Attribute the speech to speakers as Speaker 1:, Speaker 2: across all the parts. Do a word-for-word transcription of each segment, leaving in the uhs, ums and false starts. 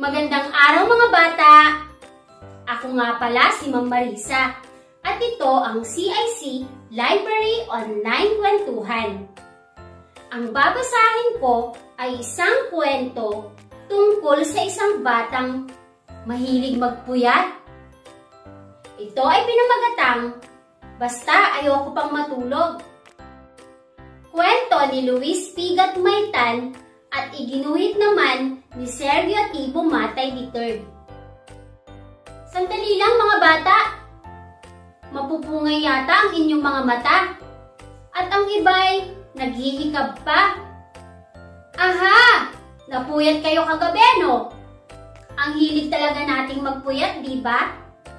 Speaker 1: Magandang araw mga bata! Ako nga pala si Ma'am Marisa at ito ang C I C Library Online Kwentuhan. Ang babasahin ko ay isang kwento tungkol sa isang batang mahilig magpuyat. Ito ay pinamagatang Basta Ayoko Pang Matulog. Kwento ni Luis P. Gatmaytan at iginuhit naman ni Sergio T. Bumatay the third. Sandali lang mga bata. Mapupungay yata ang inyong mga mata. At ang iba'y naghihikab pa. Aha! Napuyat kayo kagabi, no? Ang hilig talaga nating magpuyat, di ba?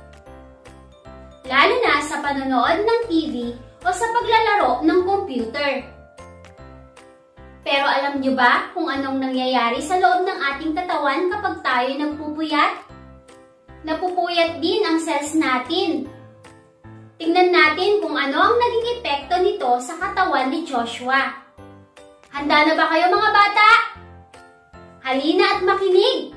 Speaker 1: Lalo na sa panonood ng T V o sa paglalaro ng computer. Pero alam nyo ba kung anong nangyayari sa loob ng ating katawan kapag tayo nagpupuyat? Napupuyat din ang cells natin. Tingnan natin kung ano ang naging epekto nito sa katawan ni Joshua. Handa na ba kayo mga bata? Halina at makinig!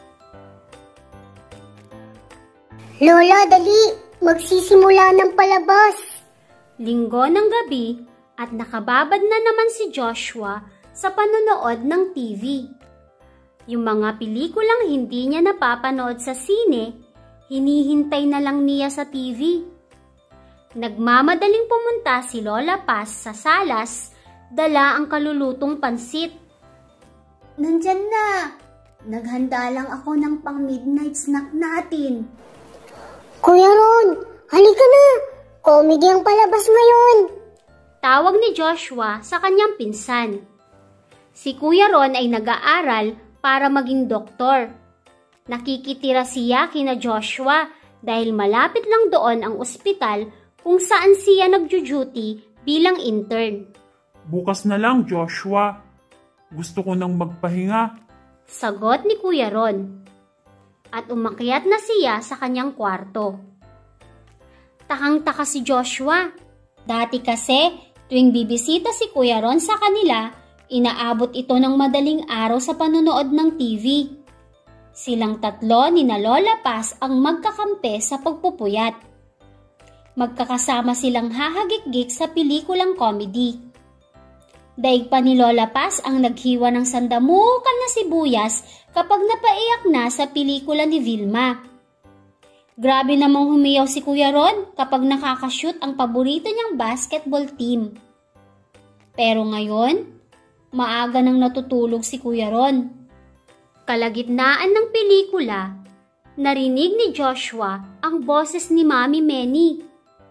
Speaker 2: Lola, dali! Magsisimula ng palabas!
Speaker 1: Linggo ng gabi at nakababad na naman si Joshua sa panonood ng T V. Yung mga pelikulang hindi niya napapanood sa sine, hinihintay na lang niya sa T V. Nagmamadaling pumunta si Lola Paz sa salas, dala ang kalulutong pansit.
Speaker 2: Nandyan na! Naghanda lang ako ng pang-midnight snack natin. Kuya Ron, halika na! Comedy ang palabas ngayon!
Speaker 1: Tawag ni Joshua sa kanyang pinsan. Si Kuya Ron ay nag-aaral para maging doktor. Nakikitira siya kina Joshua dahil malapit lang doon ang ospital kung saan siya nagjo-duty bilang intern.
Speaker 3: Bukas na lang, Joshua. Gusto ko nang magpahinga.
Speaker 1: Sagot ni Kuya Ron. At umakyat na siya sa kanyang kwarto. Takang-taka si Joshua. Dati kasi, tuwing bibisita si Kuya Ron sa kanila, inaabot ito ng madaling araw sa panonood ng T V. Silang tatlo ni na Lola Paz ang magkakampi sa pagpupuyat. Magkakasama silang hahagik-gik sa pelikulang comedy. Daig pa ni Lola Paz ang naghiwa ng sandamukan na sibuyas kapag napaiyak na sa pelikula ni Vilma. Grabe namang humiyaw si Kuya Ron kapag nakakashoot ang paborito niyang basketball team. Pero ngayon, maaga nang natutulog si Kuya Ron. Kalagitnaan ng pelikula, narinig ni Joshua ang boses ni Mami Meni.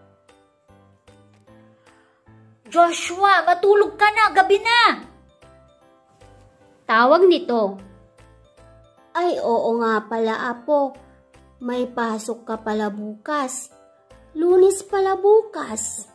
Speaker 4: Joshua, matulog ka na, gabi na!
Speaker 1: Tawag nito.
Speaker 2: Ay, oo nga pala, Apo. May pasok ka pala bukas. Lunes pala bukas.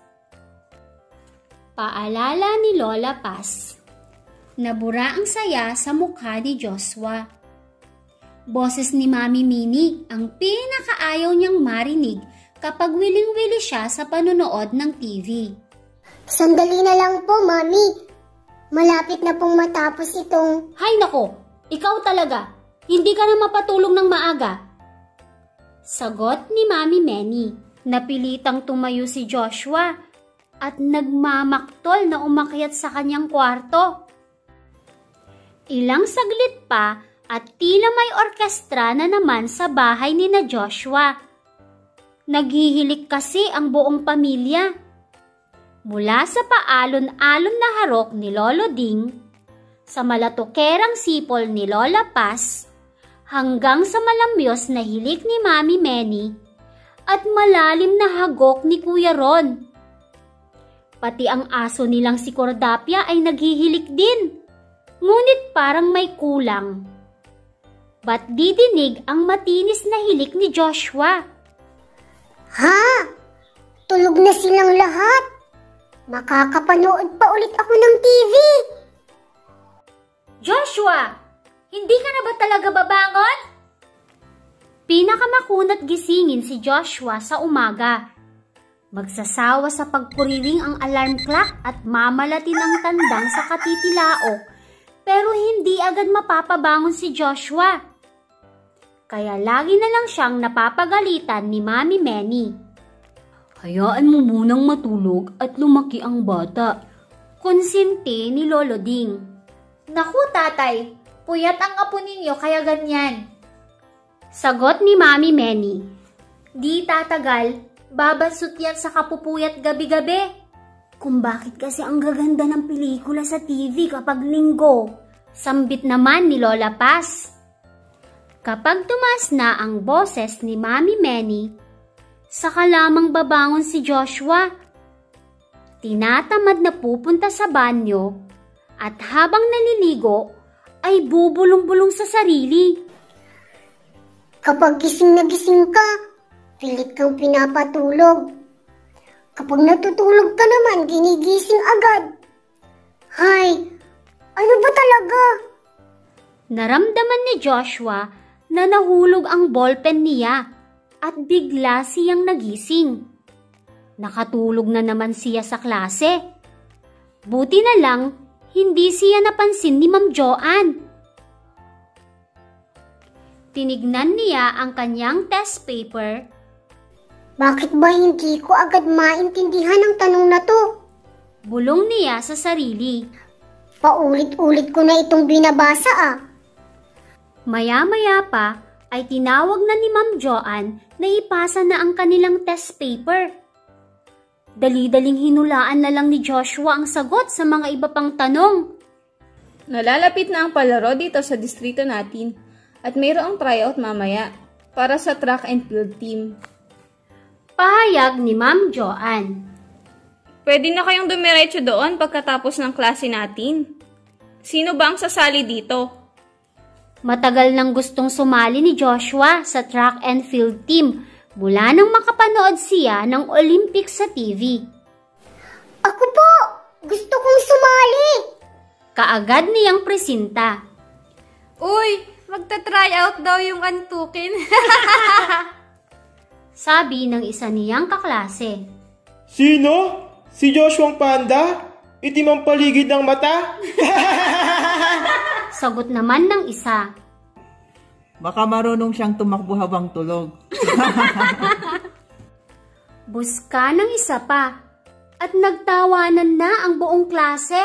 Speaker 1: Paalala ni Lola Paz. Nabura ang saya sa mukha ni Joshua. Boses ni Mami Mini ang pinakaayaw niyang marinig kapag wiling-wili siya sa panonood ng T V.
Speaker 2: Sandali na lang po, Mami. Malapit na pong matapos itong...
Speaker 1: Hay nako, ikaw talaga. Hindi ka na mapatulog ng maaga. Sagot ni Mami Meni. Napilitang tumayo si Joshua at nagmamaktol na umakyat sa kanyang kwarto. Ilang saglit pa at tila may orkestra na naman sa bahay ni na Joshua. Naghihilik kasi ang buong pamilya. Mula sa paalon-alon na harok ni Lolo Ding, sa malatukerang sipol ni Lola Paz, hanggang sa malamyos na hilik ni Mami Meni at malalim na hagok ni Kuya Ron. Pati ang aso nilang si Cordapia ay naghihilik din, ngunit parang may kulang. Ba't didinig ang matinis na hilik ni Joshua?
Speaker 2: Ha? Tulog na silang lahat? Makakapanood pa ulit ako ng T V.
Speaker 4: Joshua, hindi ka na ba talaga babangon?
Speaker 1: Pinakamakunat gisingin si Joshua sa umaga. Magsasawa sa pagpuriring ang alarm clock at mamalati ng tandang sa katitilaok, pero hindi agad mapapabangon si Joshua. kaya lagi na lang siyang napapagalitan ni Mami Meni. Hayaan mo munang matulog at lumaki ang bata. Konsinti ni Lolo Ding.
Speaker 4: Naku tatay, puyat ang apo ninyo kaya ganyan.
Speaker 1: Sagot ni Mami Meni.
Speaker 4: Di tatagal, babasot yan sa kapupuyat gabi-gabi.
Speaker 2: Kung bakit kasi ang gaganda ng pelikula sa T V kapag linggo.
Speaker 1: Sambit naman ni Lola Paz. Kapag tumaas na ang boses ni Mami Meni, saka lamang babangon si Joshua. Tinatamad na pupunta sa banyo at habang naliligo ay bubulong-bulong sa sarili.
Speaker 2: Kapag gising na gising ka, pilit kang pinapatulog. Kapag natutulog ka naman, ginigising agad. Hay, ano ba talaga?
Speaker 1: Naramdaman ni Joshua na nahulog ang ballpen niya at bigla siyang nagising. Nakatulog na naman siya sa klase. Buti na lang, hindi siya napansin ni Ma'am Joanne. Tinignan niya ang kanyang test paper.
Speaker 2: Bakit ba hindi ko agad maintindihan ang tanong na to?
Speaker 1: Bulong niya sa sarili.
Speaker 2: Paulit-ulit ko na itong binabasa ah.
Speaker 1: Maya-maya pa ay tinawag na ni Ma'am Joanne na ipasa na ang kanilang test paper. Dali-daling hinulaan na lang ni Joshua ang sagot sa mga iba pang tanong.
Speaker 5: Nalalapit na ang palaro dito sa distrito natin at mayroong tryout mamaya para sa track and field team.
Speaker 1: Pahayag ni Ma'am Joanne.
Speaker 5: Pwede na kayong dumiretso doon pagkatapos ng klase natin. Sino ba ang sasali dito?
Speaker 1: Matagal nang gustong sumali ni Joshua sa track and field team mula nang makapanood siya ng Olympics sa T V.
Speaker 2: Ako po! Gusto kong sumali!
Speaker 1: Kaagad niyang presinta.
Speaker 5: Uy! Magta-try out daw yung antukin.
Speaker 1: Sabi ng isa niyang kaklase.
Speaker 6: Sino? Si Joshua ang panda? Itim ang paligid ng mata?
Speaker 1: Sagot naman ng isa.
Speaker 7: Baka marunong siyang tumakbo habang tulog.
Speaker 1: Buska ng isa pa at nagtawanan na ang buong klase.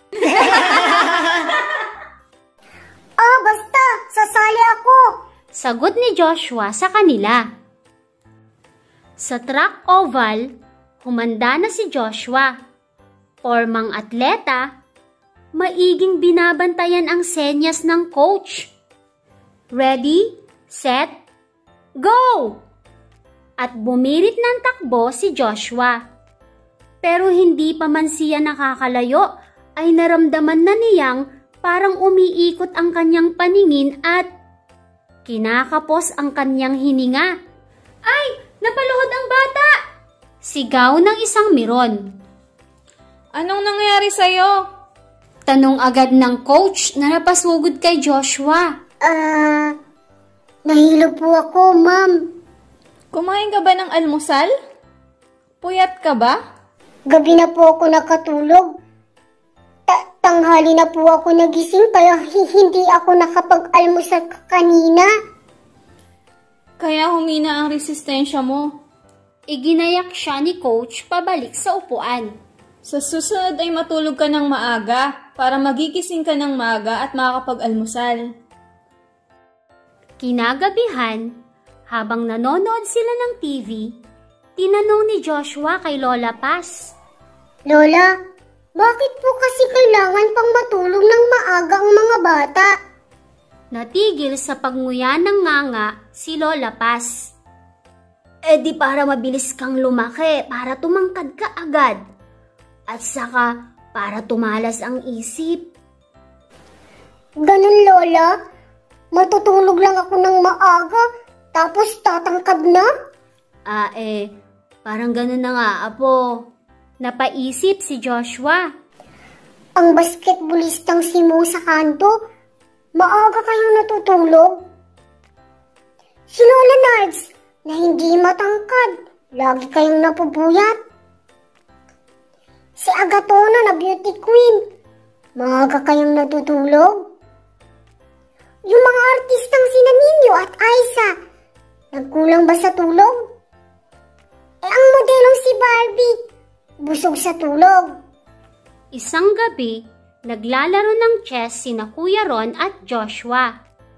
Speaker 2: Ah, basta! Sasali ako!
Speaker 1: Sagot ni Joshua sa kanila. Sa track oval, humanda na si Joshua. Pormang atleta, maiging binabantayan ang senyas ng coach. Ready, set, go! At bumirit ng takbo si Joshua. Pero hindi pa man siya nakakalayo ay naramdaman na niyang parang umiikot ang kanyang paningin at kinakapos ang kanyang hininga. Ay! Napaluhod ang bata! Sigaw ng isang miron.
Speaker 5: Anong nangyari sa'yo?
Speaker 1: Tanong agad ng coach na napasugod kay Joshua.
Speaker 2: Ah, uh, nahilo po ako, ma'am.
Speaker 5: Kumain ka ba ng almusal? Puyat ka ba?
Speaker 2: Gabi na po ako nakatulog. Ta- tanghali na po ako nagising kaya hindi ako nakapag-almusal kanina.
Speaker 5: Kaya humina ang resistensya mo.
Speaker 1: Iginayak siya ni coach pabalik sa upuan.
Speaker 5: Sa susunod ay matulog ka ng maaga para magigising ka ng maaga at makakapag-almusal.
Speaker 1: Kinagabihan, habang nanonood sila ng T V, tinanong ni Joshua kay Lola Paz.
Speaker 2: Lola, bakit po kasi kailangan pang matulog ng maaga ang mga bata?
Speaker 1: Natigil sa pagnguya ng nganga si Lola Paz. Eh di para mabilis kang lumaki, para tumangkad ka agad. At saka para tumalas ang isip.
Speaker 2: Ganun, Lola? Matutulog lang ako ng maaga, tapos tatangkad na?
Speaker 1: Ah eh, parang ganun na nga, Apo. Napaisip si Joshua.
Speaker 2: Ang basketballistang si Mo sa kanto, maaga kayong natutulog? Si Lola Nards, na hindi matangkad, lagi kayong napupuyat. Si Agatona na beauty queen, maaga kayong natutulog? Yung mga artistang sina Nino at Aiza, nagkulang ba sa tulog? Eh ang modelong si Barbie, busog sa tulog.
Speaker 1: Isang gabi, naglalaro ng chess sina Kuya Ron at Joshua.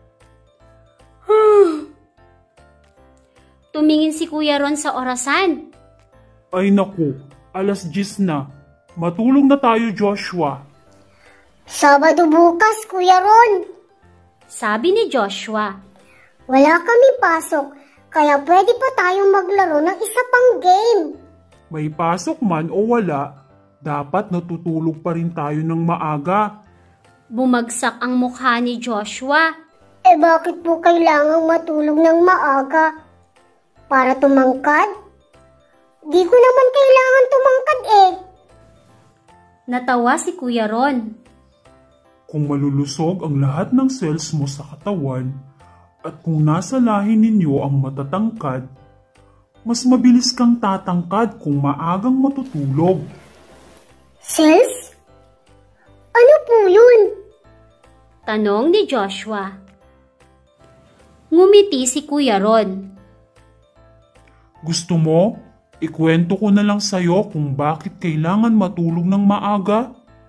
Speaker 1: Tumingin si Kuya Ron sa orasan.
Speaker 3: Ay naku, alas diyes na. Matulog na tayo, Joshua.
Speaker 2: Sabado bukas, Kuya Ron.
Speaker 1: Sabi ni Joshua.
Speaker 2: Wala kami pasok, kaya pwede pa tayong maglaro ng isa pang game.
Speaker 3: May pasok man o wala, dapat natutulog pa rin tayo ng maaga.
Speaker 1: Bumagsak ang mukha ni Joshua.
Speaker 2: Eh bakit po kailangang matulog ng maaga? Para tumangkad? Di ko naman kailangan tumangkad eh.
Speaker 1: Natawa si Kuya Ron.
Speaker 3: Kung malulusog ang lahat ng cells mo sa katawan at kung nasa lahi ninyo ang matatangkad, mas mabilis kang tatangkad kung maagang matutulog.
Speaker 2: Cells? Ano po yun?
Speaker 1: Tanong ni Joshua. Ngumiti si Kuya Ron.
Speaker 3: Gusto mo? Ikwento ko na lang sa'yo kung bakit kailangan matulog ng maaga?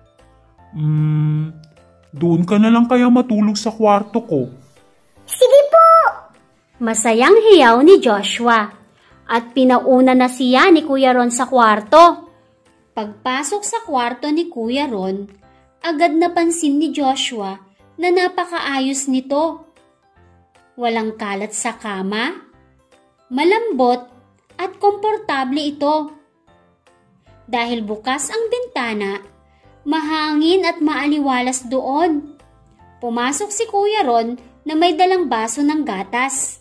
Speaker 3: Hmm, doon ka na lang kaya matulog sa kwarto ko.
Speaker 2: Sige po!
Speaker 1: Masayang hiyaw ni Joshua at pinauna na siya ni Kuya Ron sa kwarto. Pagpasok sa kwarto ni Kuya Ron, agad napansin ni Joshua na napakaayos nito. Walang kalat sa kama, malambot at komportable ito. Dahil bukas ang bintana, mahangin at maaliwalas doon. Pumasok si Kuya Ron na may dalang baso ng gatas.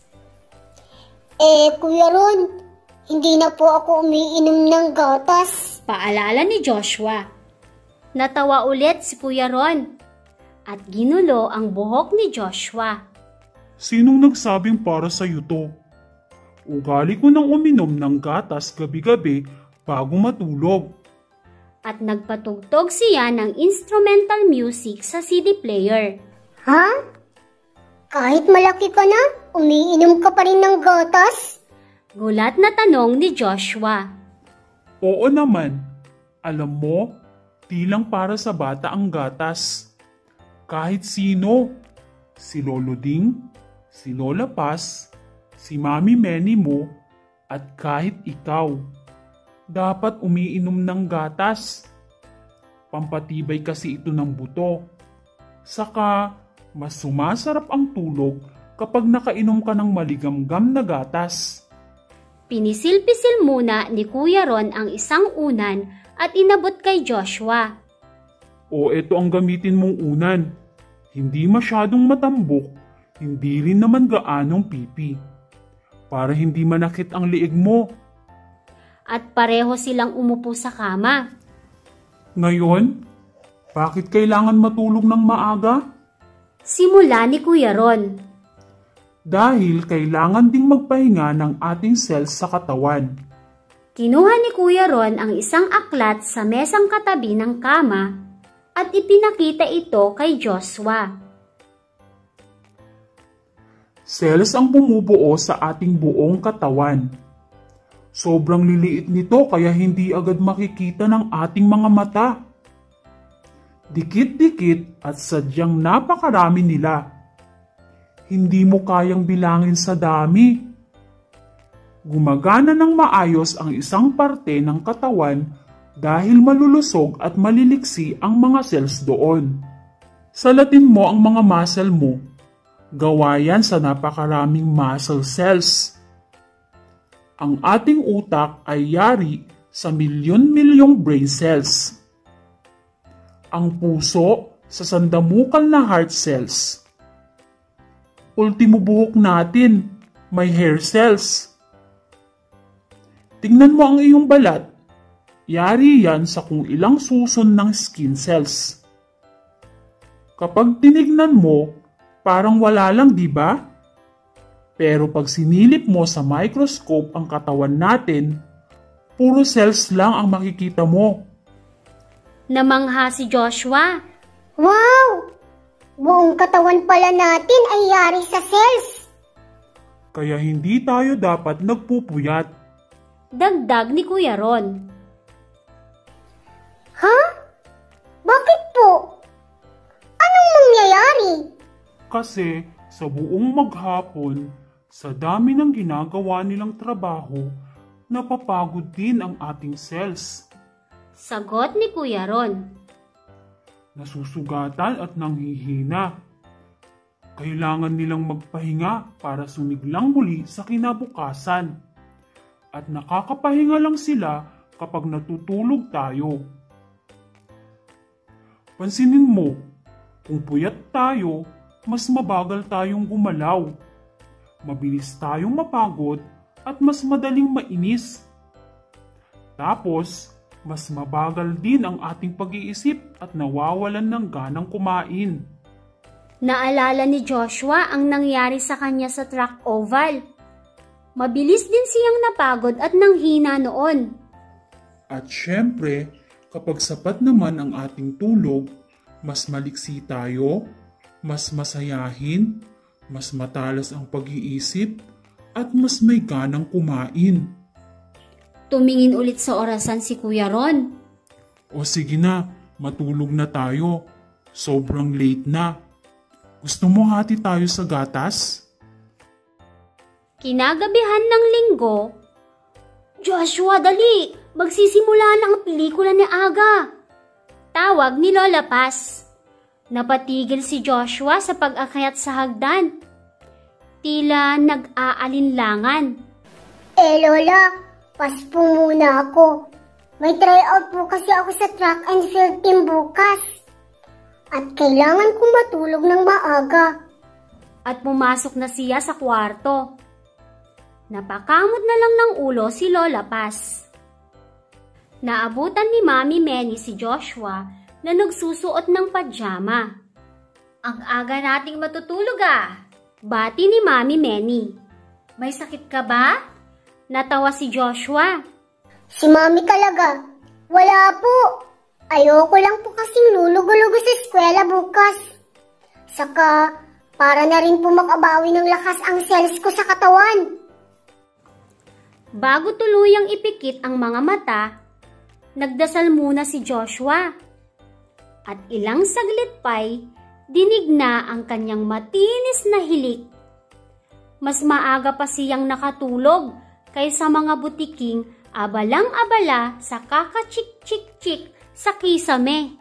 Speaker 2: Eh, Kuya Ron, hindi na po ako umiinom ng gatas.
Speaker 1: Paalala ni Joshua. Natawa ulit si Kuya Ron at ginulo ang buhok ni Joshua.
Speaker 3: Sinong nagsabing para sa'yo to? Ugali ko nang uminom ng gatas gabi-gabi bago matulog.
Speaker 1: At nagpatugtog siya ng instrumental music sa C D player.
Speaker 2: Ha? Kahit malaki ka na, umiinom ka pa rin ng gatas?
Speaker 1: Gulat na tanong ni Joshua.
Speaker 3: Oo naman. Alam mo, di lang para sa bata ang gatas. Kahit sino. Si Lolo Ding, si Lola Paz, si Mami Meni mo, at kahit ikaw. Dapat umiinom ng gatas. Pampatibay kasi ito ng buto. Saka, mas sumasarap ang tulog kapag nakainom ka ng maligamgam na gatas.
Speaker 1: Pinisil-pisil muna ni Kuya Ron ang isang unan at inabot kay Joshua.
Speaker 3: O eto ang gamitin mong unan. Hindi masyadong matambok, hindi rin naman gaanong pipi. Para hindi manakit ang liig mo.
Speaker 1: At pareho silang umupo sa kama.
Speaker 3: Ngayon, bakit kailangan matulog ng maaga?
Speaker 1: Simula ni Kuya Ron.
Speaker 3: Dahil kailangan ding magpahinga ng ating cells sa katawan.
Speaker 1: Kinuha ni Kuya Ron ang isang aklat sa mesang katabi ng kama at ipinakita ito kay Joshua.
Speaker 3: Cells ang bumubuo sa ating buong katawan. Sobrang liliit nito kaya hindi agad makikita ng ating mga mata. Dikit-dikit at sadyang napakarami nila. Hindi mo kayang bilangin sa dami. Gumagana ng maayos ang isang parte ng katawan dahil malulusog at maliliksi ang mga cells doon. Salatin mo ang mga muscle mo. Gawa yan sa napakaraming muscle cells. Ang ating utak ay yari sa milyon-milyong brain cells. Ang puso sa sandamukal na heart cells. Ultimo buhok natin, may hair cells. Tingnan mo ang iyong balat. Yari yan sa kung ilang susun ng skin cells. Kapag tinignan mo, parang wala lang, di ba? Pero pag sinilip mo sa microscope ang katawan natin, puro cells lang ang makikita mo.
Speaker 1: Namangha si Joshua.
Speaker 2: Wow! Buong katawan pala natin ay yari sa cells.
Speaker 3: Kaya hindi tayo dapat nagpupuyat.
Speaker 1: Dagdag ni Kuya Ron.
Speaker 2: Ha? Bakit po? Anong mangyayari?
Speaker 3: Kasi sa buong maghapon, sa dami ng ginagawa nilang trabaho, napapagod din ang ating cells.
Speaker 1: Sagot ni Kuya Ron.
Speaker 3: Nasusugatan at nanghihina. Kailangan nilang magpahinga para sumiglang muli sa kinabukasan. At nakakapahinga lang sila kapag natutulog tayo. Pansinin mo, kung puyat tayo, mas mabagal tayong gumalaw. Mabilis tayong mapagod at mas madaling mainis. Tapos, mas mabagal din ang ating pag-iisip at nawawalan ng ganang kumain.
Speaker 1: Naalala ni Joshua ang nangyari sa kanya sa track oval. Mabilis din siyang napagod at nanghina noon.
Speaker 3: At syempre, kapag sapat naman ang ating tulog, mas maliksi tayo, mas masayahin, mas matalas ang pag-iisip, at mas may ganang kumain.
Speaker 1: Tumingin ulit sa orasan si Kuya Ron.
Speaker 3: O sige na, matulog na tayo. Sobrang late na. Gusto mo hati tayo sa gatas?
Speaker 1: Kinagabihan ng linggo, Joshua, dali! Magsisimula na ang pelikula ni Aga. Tawag ni Lola Paz. Napatigil si Joshua sa pag-akyat sa hagdan. Tila nag-aalinlangan.
Speaker 2: Eh Lola, pas po muna ako. May tryout po kasi ako sa track and field team bukas. At kailangan kong matulog ng maaga.
Speaker 1: At pumasok na siya sa kwarto. Napakamot na lang ng ulo si Lola Paz. Naabutan ni Mami Menny si Joshua na nagsusuot ng pajama.
Speaker 4: Ang aga nating matutulog ah.
Speaker 1: Bati ni Mami Menny.
Speaker 4: May sakit ka ba?
Speaker 1: Natawa si Joshua.
Speaker 2: Si Mami talaga. Wala po. Ayoko lang po kasing lulugo-lugo sa eskwela bukas. Saka, para na rin po makabawi ng lakas ang cells ko sa katawan.
Speaker 1: Bago tuluyang ipikit ang mga mata, nagdasal muna si Joshua. At ilang saglit pa'y dinig na ang kanyang matinis na hilik. Mas maaga pa siyang nakatulog kaysa mga butiking abalang-abala sa kakachik-chik-chik sa kisame.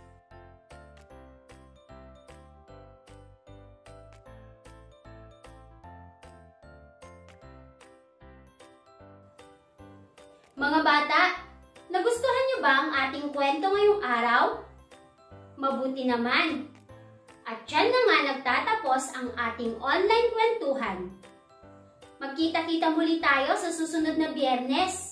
Speaker 1: Mga bata, nagustuhan niyo ba ang ating kwento ngayong araw? Mabuti naman. At dyan na nga nagtatapos ang ating online kwentuhan. Magkita-kita muli tayo sa susunod na Biyernes.